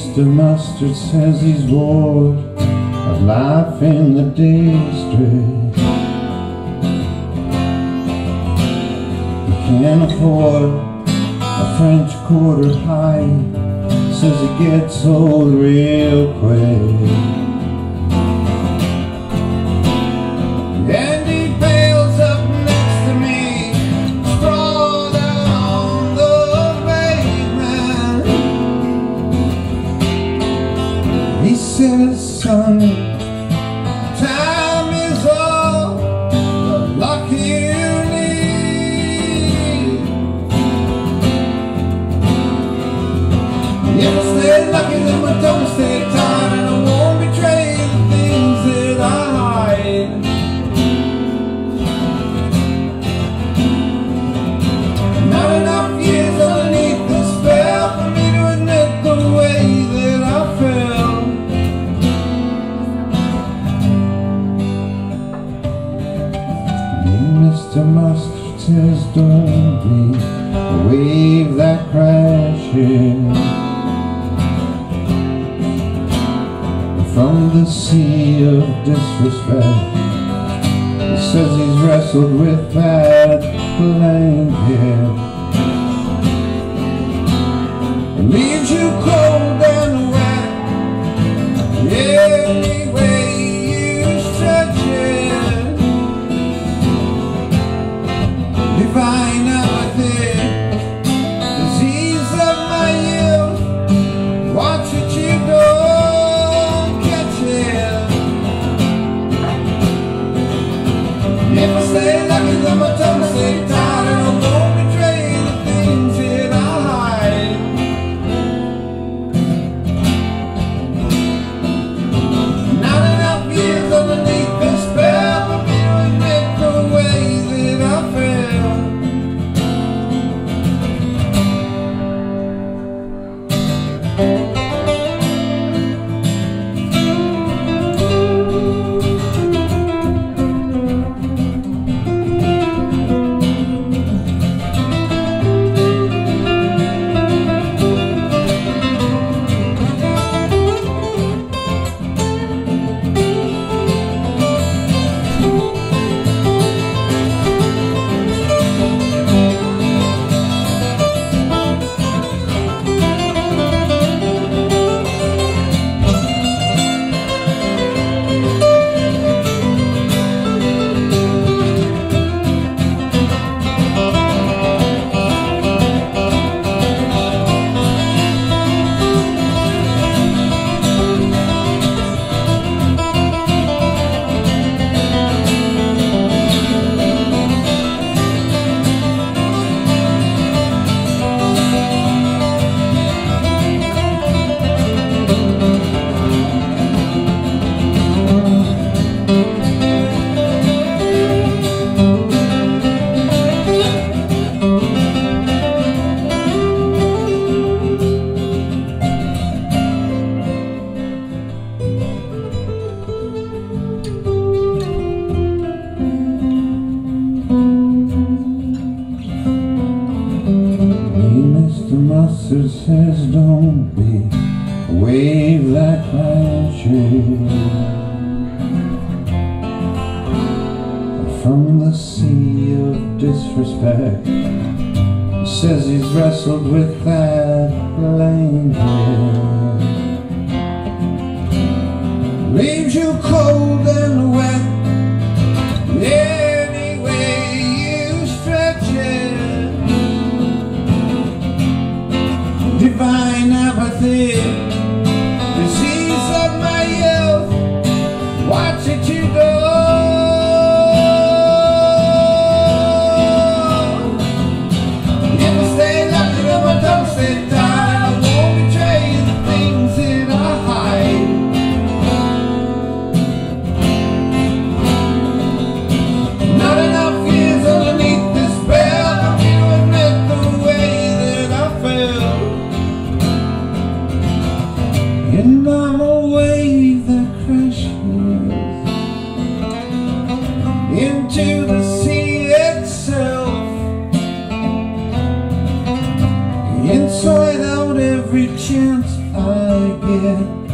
Mr. Mustard says he's bored of life in the district. He can't afford a French Quarter high, says it gets old real quick. And he bails up next to me, sprawled out on the pavement. He says, son, time is all the luck you need. If I stay lucky, then I don't stay tired, and I won't betray the things that I hide. Not enough years underneath the spell for me to admit the way that I felt. Mr. Mustard says don't be a wave that crashes from the sea of disrespect. He says he's wrestled with that blanket. It leaves you cold and wet any way you stretch it. Divine apathy, disease of my youth, watch what you don't catch it. If I stay lucky, then my tongue stay tied, and I won't betray the things that I hide. Not enough years underneath the spell for me to admit the way that I felt. Mr. Mustard says don't be a wave that crashes from the sea of disrespect. He says he's wrestled with that blanket. Leaves you cold and wet any way you stretch it. Divine apathy, disease of my youth, watch it you go. If I stay lucky, then my tongue stay tied, I won't betray the things that I hide. Not enough years underneath this spell for me to admit the way that I felt. And I'm a wave that crashes into the sea itself, inside out every chance I get. again.